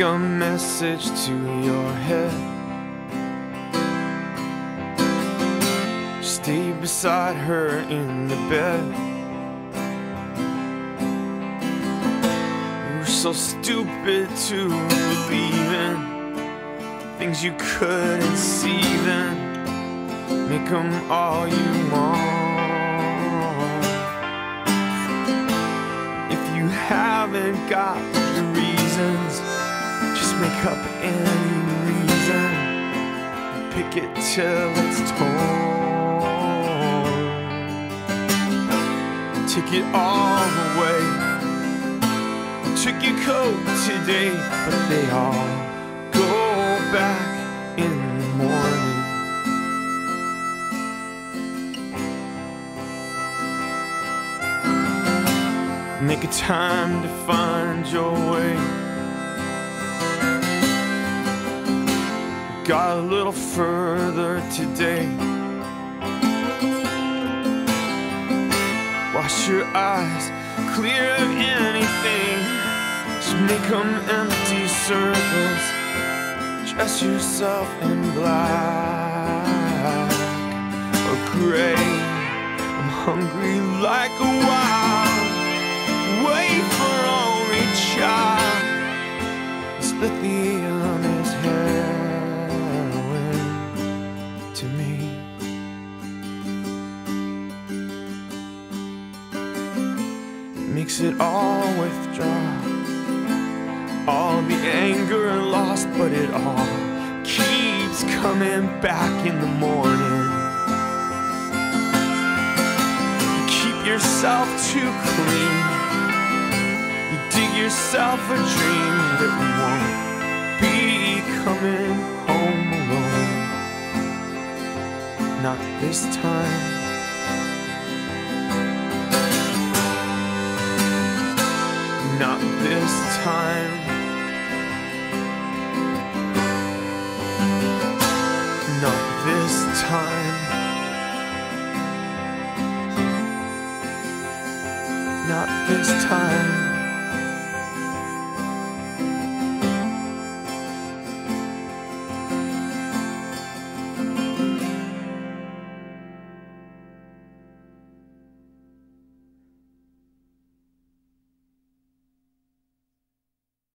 a message to your head. Stay beside her in the bed. You were so stupid to believe in things you couldn't see then. Make them all you want. If you haven't got the reasons, just make up any reason. Pick it till it's torn. Take it all away. Took your coat today, but they all go back in the morning. Make a time to find your way. Got a little further today. Wash your eyes clear of anything. Just make them empty circles. Dress yourself in black or gray. I'm hungry like a wild wait for only child. This lithium is heroin to me. It makes it all withdraw, all the anger lost, but it all keeps coming back in the morning. You keep yourself too clean. Dig yourself a dream that won't be coming home alone. Not this time. Not this time. Not this time. Not this time.